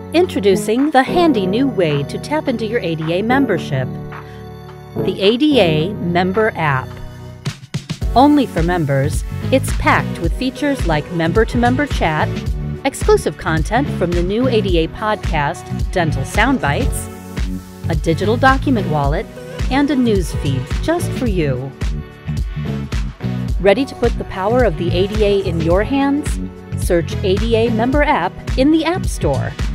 Introducing the handy new way to tap into your ADA membership. The ADA Member App. Only for members, it's packed with features like member-to-member chat, exclusive content from the new ADA podcast, Dental Soundbites, a digital document wallet, and a Newsfeed just for you. Ready to put the power of the ADA in your hands? Search ADA Member App in the App Store.